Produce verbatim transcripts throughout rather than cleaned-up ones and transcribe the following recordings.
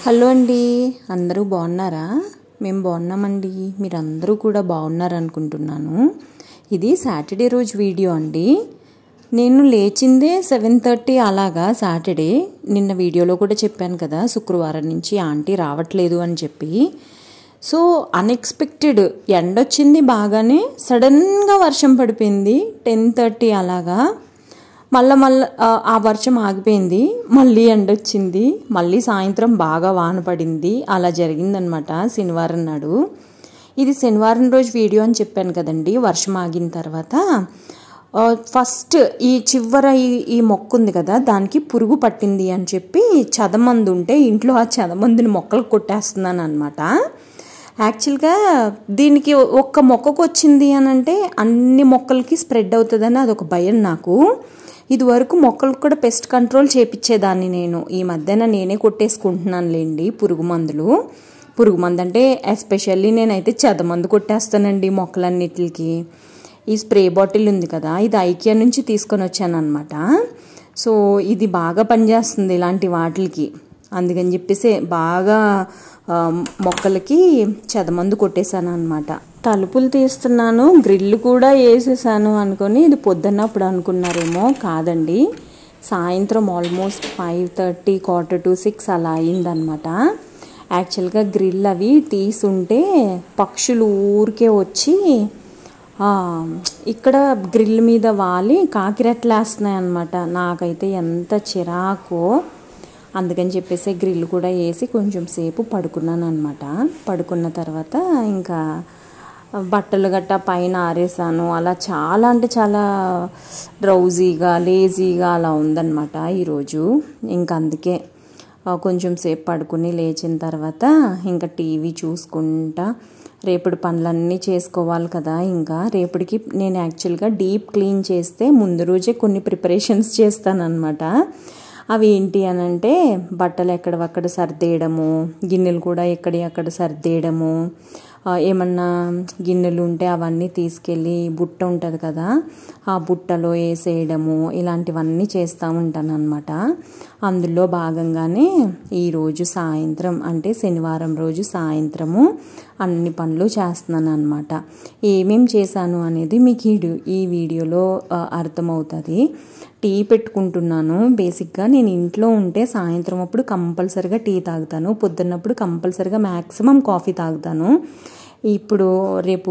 Hello అండి, అందరూ బాగున్నారా? మేము బాగున్నామండి. మీరందరూ కూడా బాగున్నారనుకుంటున్నాను. ఇది సాటర్డే రోజు వీడియో అండి. నేను లేచిందే సెవెన్ థర్టీ అలాగా సాటర్డే. నిన్న వీడియోలో కూడా చెప్పాను కదా, శుక్రవారం నుంచి ఆంటీ రావట్లేదు అని చెప్పి. సో అన్ఎక్స్పెక్టెడ్ ఎండ వచ్చింది బాగానే, సడన్గా వర్షం పడిపోయింది టెన్ థర్టీ అలాగా. మళ్ళీ మళ్ళీ ఆ వర్షం ఆగిపోయింది, మళ్ళీ ఎండ వచ్చింది, మళ్ళీ సాయంత్రం బాగా వాన పడింది. అలా జరిగిందనమాట శనివారం నాడు. ఇది శనివారం రోజు వీడియో అని చెప్పాను కదండి. వర్షం ఆగిన తర్వాత ఫస్ట్ ఈ చివర ఈ ఈ మొక్క ఉంది కదా, దానికి పురుగు పట్టింది అని చెప్పి చదమందు ఉంటే ఇంట్లో ఆ చదమందుని మొక్కలు కొట్టేస్తున్నాను అనమాట. యాక్చువల్గా దీనికి ఒక్క మొక్కకు వచ్చింది అని అంటే అన్ని మొక్కలకి స్ప్రెడ్ అవుతుందని అదొక భయం నాకు. ఇది వరకు మొక్కలకు కూడా పెస్ట్ కంట్రోల్ చేపించేదాన్ని నేను. ఈ మధ్యన నేనే కొట్టేసుకుంటున్నాను లేండి పురుగు మందులు. పురుగు మందు అంటే ఎస్పెషల్లీ నేనైతే చదమందు కొట్టేస్తానండి మొక్కలన్నిటికి. ఈ స్ప్రే బాటిల్ ఉంది కదా, ఇది ఐకియా నుంచి తీసుకొని వచ్చాను అనమాట. సో ఇది బాగా పనిచేస్తుంది ఇలాంటి వాటికి. అందుకని చెప్పేసి బాగా మొక్కలకి చదమందు కొట్టేశాను అనమాట. తలుపులు తీస్తున్నాను, గ్రిల్ కూడా వేసేసాను అనుకొని ఇది పొద్దున్నప్పుడు అనుకున్నారేమో. కాదండి, సాయంత్రం almost five thirty quarter to six అలా అయిందనమాట. యాక్చువల్గా గ్రిల్ అవి తీసుంటే పక్షులు ఊరికే వచ్చి ఇక్కడ గ్రిల్ మీద వాలి కాకిరెట్లేస్తున్నాయి అనమాట. నాకైతే ఎంత చిరాకో. అందుకని చెప్పేసి గ్రిల్ కూడా వేసి కొంచెం సేపు పడుకున్నాను అనమాట. పడుకున్న తర్వాత ఇంకా బట్టలు గట్టా పైన ఆరేసాను. అలా చాలా అంటే చాలా డ్రౌజీగా లేజీగా అలా ఉందన్నమాట ఈరోజు. ఇంకా అందుకే కొంచెం సేపు పడుకుని లేచిన తర్వాత ఇంకా టీవీ చూసుకుంటా రేపటి పనులన్నీ చేసుకోవాలి కదా. ఇంకా రేపటికి నేను యాక్చువల్గా డీప్ క్లీన్ చేస్తే ముందు రోజే కొన్ని ప్రిపరేషన్స్ చేస్తానన్నమాట. అవి ఏంటి అని అంటే బట్టలు ఎక్కడవక్కడ సర్దేయడము, గిన్నెలు కూడా ఎక్కడి అక్కడ సర్దేయడము, ఏమన్నా గిన్నెలు ఉంటే అవన్నీ తీసుకెళ్ళి బుట్ట ఉంటుంది కదా, ఆ బుట్టలో వేసేయడము, ఇలాంటివన్నీ చేస్తూ ఉంటాను అనమాట. అందులో భాగంగానే ఈరోజు సాయంత్రం అంటే శనివారం రోజు సాయంత్రము అన్ని పనులు చేస్తున్నాను అనమాట. ఏమేం చేశాను అనేది మీకు ఈ వీడియోలో అర్థమవుతుంది. టీ పెట్టుకుంటున్నాను. బేసిక్గా నేను ఇంట్లో ఉంటే సాయంత్రం అప్పుడు కంపల్సరిగా టీ తాగుతాను, పొద్దున్నప్పుడు కంపల్సరిగా మ్యాక్సిమం కాఫీ తాగుతాను. ఇప్పుడు రేపు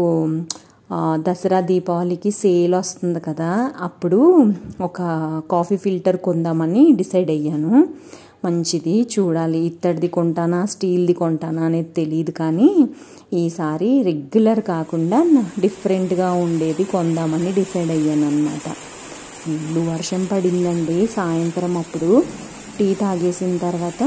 దసరా దీపావళికి సేల్ వస్తుంది కదా, అప్పుడు ఒక కాఫీ ఫిల్టర్ కొందామని డిసైడ్ అయ్యాను. మంచిది, చూడాలి ఇత్తడిది కొంటానా స్టీల్ది కొంటానా అనేది తెలియదు, కానీ ఈసారి రెగ్యులర్ కాకుండా డిఫరెంట్గా ఉండేది కొందామని డిసైడ్ అయ్యాను అనమాట. ఫుల్ వర్షం పడిందండి సాయంత్రం. అప్పుడు టీ తాగేసిన తర్వాత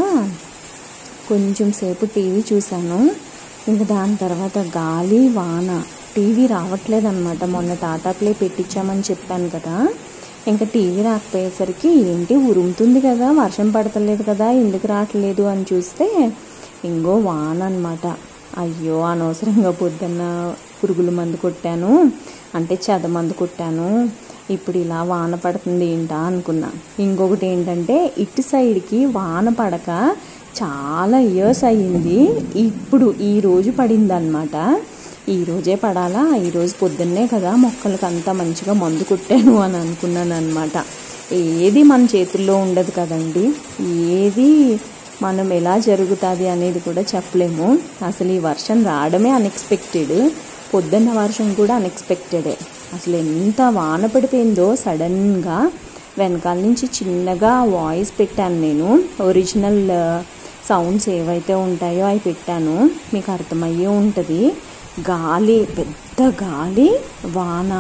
కొంచెం సేపు టీవీ చూశాను. ఇంకా దాని తర్వాత గాలి వాన, టీవీ రావట్లేదన్నమాట. మొన్న టాటా ప్లే పెట్టించామని చెప్పాను కదా, ఇంకా టీవీ రాకపోయేసరికి ఏంటి ఉరుముతుంది కదా, వర్షం పడతలేదు కదా, ఎందుకు రావట్లేదు అని చూస్తే ఇంకో వాన అనమాట. అయ్యో, అనవసరంగా పొద్దున్న పురుగుల మందు కొట్టాను, అంటే చెద మందు కొట్టాను, ఇప్పుడు ఇలా వాన పడుతుంది ఏంటా అనుకున్నా. ఇంకొకటి ఏంటంటే ఇటు సైడ్కి వాన పడక చాలా ఇయర్స్ అయ్యింది, ఇప్పుడు ఈరోజు పడింది అనమాట. ఈరోజే పడాలా, ఈరోజు పొద్దున్నే కదా మొక్కలకు అంతా మంచిగా మందు కొట్టాను అని అనుకున్నాను అనమాట. ఏది మన చేతుల్లో ఉండదు కదండి, ఏది మనం ఎలా జరుగుతుంది అనేది కూడా చెప్పలేము. అసలు ఈ వర్షం రావడమే అన్ఎక్స్పెక్టెడ్, పొద్దున్న వర్షం కూడా అన్ఎక్స్పెక్టెడే. అసలు ఎంత వాన పడిపోయిందో సడన్గా. వెనకాల నుంచి చిన్నగా వాయిస్ పెట్టాను నేను, ఒరిజినల్ సౌండ్స్ ఏవైతే ఉంటాయో అవి పెట్టాను, మీకు అర్థమయ్యే ఉంటుంది. గాలి, పెద్ద గాలి, వాన,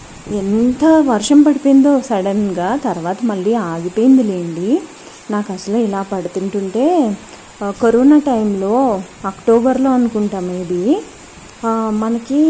ఎంత వర్షం పడిపోయిందో సడన్గా. తర్వాత మళ్ళీ ఆగిపోయింది లేండి. నాకు అసలు ఇలా పడుతుంటుంటే కరోనా టైంలో అక్టోబర్లో అనుకుంటా మేబీ మనకి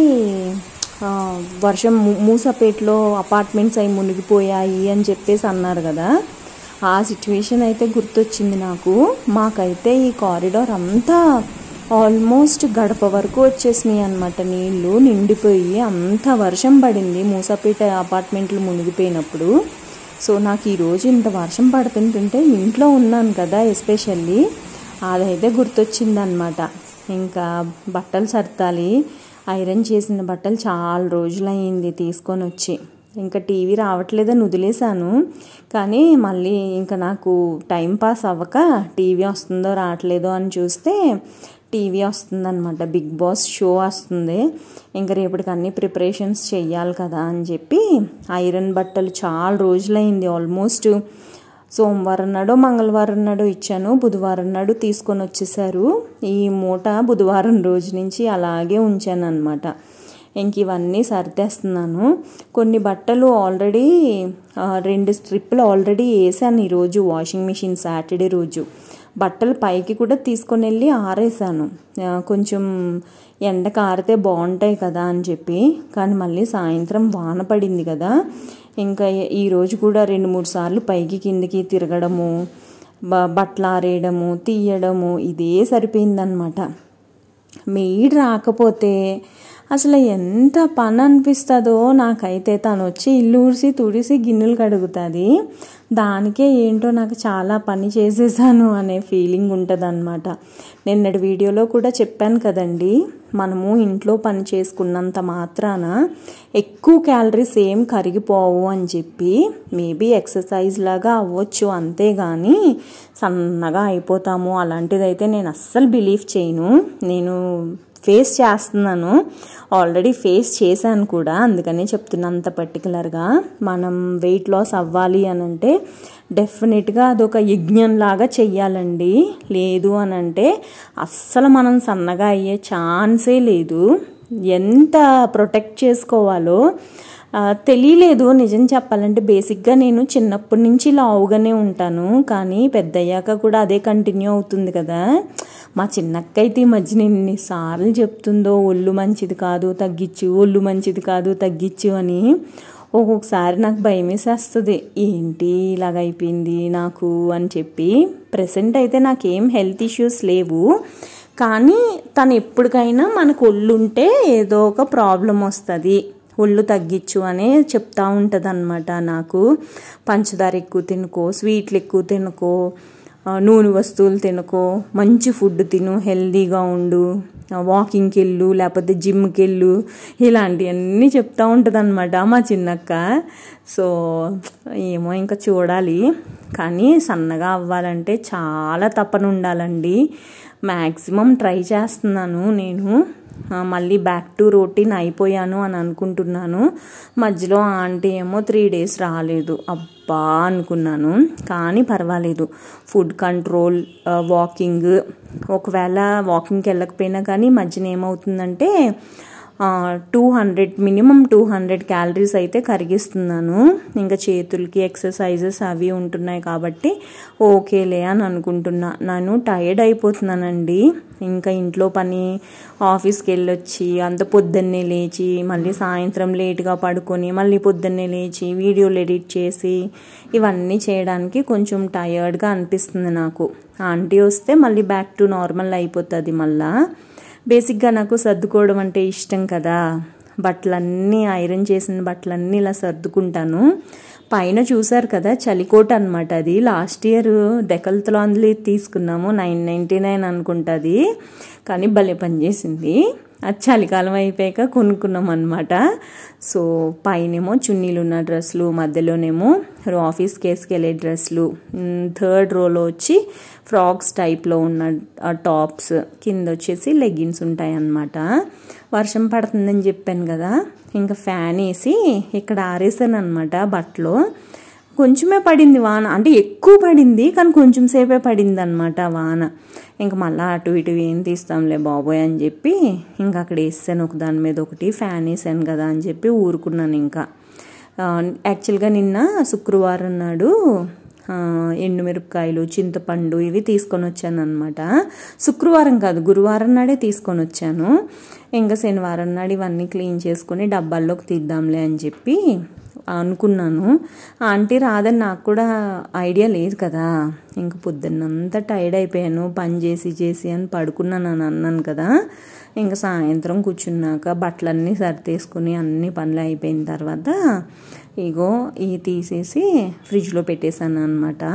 వర్షం మూసపేటలో అపార్ట్మెంట్స్ అవి మునిగిపోయాయి అని చెప్పేసి అన్నారు కదా, ఆ సిచ్యువేషన్ అయితే గుర్తొచ్చింది నాకు. మాకైతే ఈ కారిడార్ అంతా ఆల్మోస్ట్ గడప వరకు వచ్చేసినాయి అనమాట, నీళ్ళు నిండిపోయి. అంత వర్షం పడింది మూసపేట అపార్ట్మెంట్లు మునిగిపోయినప్పుడు. సో నాకు ఈరోజు ఇంత వర్షం పడుతుంటుంటే ఇంట్లో ఉన్నాను కదా, ఎస్పెషల్లీ అదైతే గుర్తొచ్చిందనమాట. ఇంకా బట్టలు సర్దాలి, ఐరన్ చేసిన బట్టలు చాలా రోజులయ్యింది తీసుకొని వచ్చి. ఇంకా టీవీ రావట్లేదని వదిలేశాను, కానీ మళ్ళీ ఇంకా నాకు టైం పాస్ అవ్వక టీవీ వస్తుందో రావట్లేదో అని చూస్తే టీవీ వస్తుందన్నమాట. బిగ్ బాస్ షో వస్తుంది. ఇంకా రేపటికి అన్ని ప్రిపరేషన్స్ చెయ్యాలి కదా అని చెప్పి ఐరన్ బట్టలు చాలా రోజులైంది, ఆల్మోస్ట్ సోమవారం నాడో మంగళవారం నాడో ఇచ్చాను, బుధవారం నాడు తీసుకొని వచ్చేసారు. ఈ మూట బుధవారం రోజు నుంచి అలాగే ఉంచాను అనమాట. ఇంక ఇవన్నీ సర్దేస్తున్నాను. కొన్ని బట్టలు ఆల్రెడీ రెండు స్ట్రిప్పులు ఆల్రెడీ వేసాను ఈరోజు వాషింగ్ మిషన్ సాటర్డే రోజు. బట్టలు పైకి కూడా తీసుకొని వెళ్ళి ఆరేసాను, కొంచెం ఎండకు ఆరితే బాగుంటాయి కదా అని చెప్పి. కానీ మళ్ళీ సాయంత్రం వాన పడింది కదా, ఇంకా ఈరోజు కూడా రెండు మూడు సార్లు పైకి కిందికి తిరగడము, బ బట్టలు ఆరేయడము, తీయడము, ఇదే సరిపోయిందనమాట. మెయిడ్ రాకపోతే అసలు ఎంత పని అనిపిస్తుందో నాకైతే. తను వచ్చి ఇల్లు ఊడిసి తుడిసి గిన్నెలు కడుగుతుంది, దానికే ఏంటో నాకు చాలా పని చేసేసాను అనే ఫీలింగ్ ఉంటుంది అనమాట. నిన్నటి వీడియోలో కూడా చెప్పాను కదండి, మనము ఇంట్లో పని చేసుకున్నంత మాత్రాన ఎక్కువ క్యాలరీస్ ఏం కరిగిపోవు అని చెప్పి. మేబీ ఎక్సర్సైజ్ లాగా అవ్వచ్చు, అంతేగాని సన్నగా అయిపోతాము అలాంటిదైతే నేను అస్సలు బిలీవ్ చేయను. నేను ఫేస్ చేస్తున్నాను, ఆల్రెడీ ఫేస్ చేశాను కూడా, అందుకనే చెప్తున్నా అంత పర్టికులర్గా. మనం వెయిట్ లాస్ అవ్వాలి అని అంటే డెఫినెట్గా అదొక యజ్ఞంలాగా చెయ్యాలండి. లేదు అని అంటే అస్సలు మనం సన్నగా అయ్యే ఛాన్సే లేదు. ఎంత ప్రొటెక్ట్ చేసుకోవాలో తెలియలేదు నిజం చెప్పాలంటే. బేసిక్గా నేను చిన్నప్పటి నుంచి లావుగానే ఉంటాను, కానీ పెద్దయ్యాక కూడా అదే కంటిన్యూ అవుతుంది కదా. మా చిన్నక్క అయితే ఈ మధ్యన ఎన్నిసార్లు చెప్తుందో ఒళ్ళు మంచిది కాదు తగ్గించు, ఒళ్ళు మంచిది కాదు తగ్గించు అని. ఒక్కొక్కసారి నాకు భయం వేసేస్తుంది, ఏంటి ఇలాగ అయిపోయింది నాకు అని చెప్పి. ప్రెసెంట్ అయితే నాకేం హెల్త్ ఇష్యూస్ లేవు, కానీ తను ఎప్పటికైనా మనకు ఒళ్ళు ఉంటే ఏదో ఒక ప్రాబ్లం వస్తుంది, ఒళ్ళు తగ్గించు అనే చెప్తా ఉంటుంది అనమాట నాకు. పంచదార ఎక్కువ తినుకో, స్వీట్లు ఎక్కువ తినుకో, నూనె వస్తువులు తినుకో, మంచి ఫుడ్ తిను, హెల్దీగా ఉండు, వాకింగ్కి వెళ్ళు, లేకపోతే జిమ్కి వెళ్ళు, ఇలాంటివన్నీ చెప్తూ ఉంటుంది అనమాట మా చిన్నక్క. సో ఏమో ఇంకా చూడాలి. కానీ సన్నగా అవ్వాలంటే చాలా తపన ఉండాలండి. మ్యాక్సిమం ట్రై చేస్తున్నాను నేను. మళ్ళీ బ్యాక్ టు రొటీన్ అయిపోయాను అని అనుకుంటున్నాను. మధ్యలో ఆంటీ ఏమో త్రీ డేస్ రాలేదు, అబ్బా అనుకున్నాను. కానీ పర్వాలేదు, ఫుడ్ కంట్రోల్, వాకింగ్, ఒకవేళ వాకింగ్కి వెళ్ళకపోయినా కానీ మధ్యన ఏమవుతుందంటే two hundred minimum two hundred calories అయితే కరిగిస్తున్నాను. ఇంకా చేతులకి ఎక్సర్సైజెస్ అవి ఉంటున్నాయి కాబట్టి ఓకేలే అని అనుకుంటున్నా. నేను టైర్డ్ అయిపోతున్నానండి. ఇంకా ఇంట్లో పని, ఆఫీస్కి వెళ్ళొచ్చి అంత పొద్దున్నే లేచి మళ్ళీ సాయంత్రం లేట్గా పడుకొని మళ్ళీ పొద్దున్నే లేచి వీడియోలు ఎడిట్ చేసి ఇవన్నీ చేయడానికి కొంచెం టయర్డ్గా అనిపిస్తుంది నాకు. ఆంటీ వస్తే మళ్ళీ బ్యాక్ టు నార్మల్ అయిపోతుంది మళ్ళా. బేసిక్గా నాకు సర్దుకోవడం అంటే ఇష్టం కదా. బట్టలన్నీ ఐరన్ చేసిన బట్టలన్నీ ఇలా సర్దుకుంటాను. పైన చూసారు కదా చలికోట అనమాట, అది లాస్ట్ ఇయర్ డెకల్తలాన్లీ తీసుకున్నాము, నైన్ నైంటీ నైన్ అనుకుంటుంది, కానీ భలే పనిచేసింది. అది చలికాలం అయిపోయాక కొనుక్కున్నాం అనమాట. సో పైనేమో చున్నీలు ఉన్న డ్రెస్సులు, మధ్యలోనేమో ఆఫీస్కి వేసుకెళ్ళే డ్రెస్సులు, థర్డ్ రోలో వచ్చి ఫ్రాక్స్ టైప్లో ఉన్న టాప్స్, కింద వచ్చేసి లెగ్గిన్స్ ఉంటాయి అన్నమాట. వర్షం పడుతుందని చెప్పాను కదా, ఇంకా ఫ్యాన్ వేసి ఇక్కడ ఆరేసాను అనమాట బట్టలు. కొంచెమే పడింది వాన, అంటే ఎక్కువ పడింది కానీ కొంచెం సేపే పడింది అనమాట వాన. ఇంకా మళ్ళీ అటు ఇటు ఏం తీస్తాంలే బాబోయ్ అని చెప్పి ఇంకా అక్కడ వేసాను ఒక దాని మీద ఒకటి, ఫ్యాన్ వేసాను కదా అని చెప్పి ఊరుకున్నాను. ఇంకా యాక్చువల్గా నిన్న శుక్రవారం నాడు ఎండుమిరపకాయలు, చింతపండు ఇవి తీసుకొని వచ్చాను అనమాట. శుక్రవారం కాదు గురువారం నాడే తీసుకొని వచ్చాను. ఇంకా శనివారం నాడు ఇవన్నీ క్లీన్ చేసుకొని డబ్బాల్లోకి తీద్దాంలే అని చెప్పి అనుకున్నాను. ఆంటీ రాదని నాకు కూడా ఐడియా లేదు కదా. ఇంక పొద్దున్నంతా టైర్డ్ అయిపోయాను, పని చేసి చేసి అని పడుకున్నాను అని అన్నాను కదా. ఇంకా సాయంత్రం కూర్చున్నాక బట్టలన్నీ సర్దేసుకుని అన్ని పనులు అయిపోయిన తర్వాత ఇగో ఇవి తీసేసి ఫ్రిడ్జ్లో పెట్టేశాను అనమాట.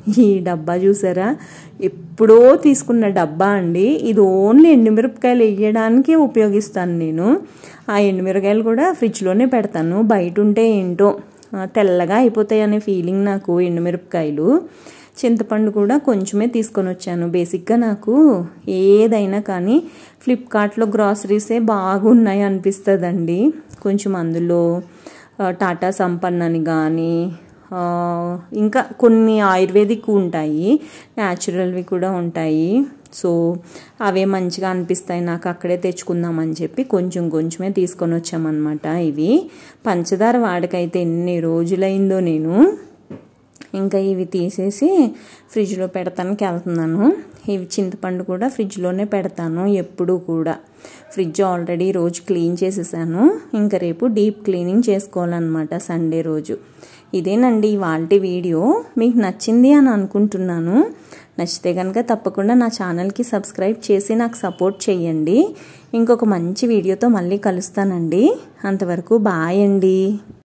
ఈ డబ్బా చూసారా, ఎప్పుడో తీసుకున్న డబ్బా అండి. ఇది ఓన్లీ ఎండుమిరపకాయలు వేయడానికి ఉపయోగిస్తాను నేను. ఆ ఎండుమిరపకాయలు కూడా ఫ్రిడ్జ్లోనే పెడతాను. బయట ఉంటే ఏంటో తెల్లగా అయిపోతాయి అనే ఫీలింగ్ నాకు ఎండుమిరపకాయలు. చింతపండు కూడా కొంచెమే తీసుకొని వచ్చాను. బేసిక్గా నాకు ఏదైనా కానీ ఫ్లిప్కార్ట్లో గ్రాసరీసే బాగున్నాయి అనిపిస్తుందండి. కొంచెం అందులో టాటా సంపన్న అని కానీ ఇంకా కొన్ని ఆయుర్వేదిక్ ఉంటాయి, న్యాచురల్వి కూడా ఉంటాయి. సో అవే మంచిగా అనిపిస్తాయి నాకు, అక్కడే తెచ్చుకుందామని చెప్పి కొంచెం కొంచెమే తీసుకొని వచ్చామన్నమాట. ఇవి పంచదార వాడకైతే ఎన్ని రోజులైందో నేను. ఇంకా ఇవి తీసేసి ఫ్రిడ్జ్లో పెడతానికి వెళ్తున్నాను. ఇవి చింతపండు కూడా ఫ్రిడ్జ్లోనే పెడతాను ఎప్పుడు కూడా. ఫ్రిడ్జ్ ఆల్రెడీ రోజు క్లీన్ చేసేసాను. ఇంకా రేపు డీప్ క్లీనింగ్ చేసుకోవాలన్నమాట సండే రోజు. ఇదేనండి ఇవాల్టి వీడియో. మీకు నచ్చింది అని అనుకుంటున్నాను. నచ్చితే కనుక తప్పకుండా నా ఛానల్కి సబ్స్క్రైబ్ చేసి నాకు సపోర్ట్ చేయండి. ఇంకొక మంచి వీడియోతో మళ్ళీ కలుస్తానండి. అంతవరకు బాయ్ అండి.